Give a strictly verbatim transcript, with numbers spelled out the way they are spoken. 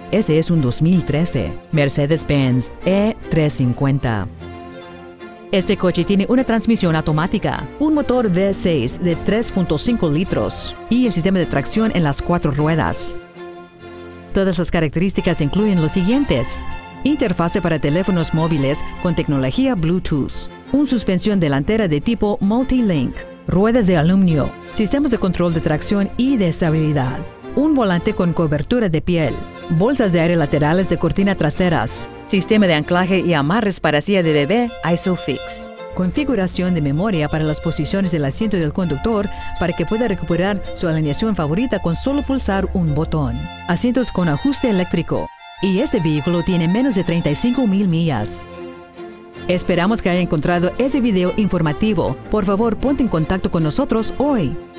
Este es un dos mil trece Mercedes-Benz E trescientos cincuenta. Este coche tiene una transmisión automática, un motor V seis de tres punto cinco litros y el sistema de tracción en las cuatro ruedas. Todas las características incluyen los siguientes: interfase para teléfonos móviles con tecnología Bluetooth, una suspensión delantera de tipo Multi-Link, ruedas de aluminio, sistemas de control de tracción y de estabilidad, un volante con cobertura de piel, bolsas de aire laterales de cortina traseras, sistema de anclaje y amarres para silla de bebé ISOFIX, configuración de memoria para las posiciones del asiento del conductor para que pueda recuperar su alineación favorita con solo pulsar un botón, asientos con ajuste eléctrico, y este vehículo tiene menos de treinta y cinco mil millas. Esperamos que haya encontrado ese video informativo. Por favor, ponte en contacto con nosotros hoy.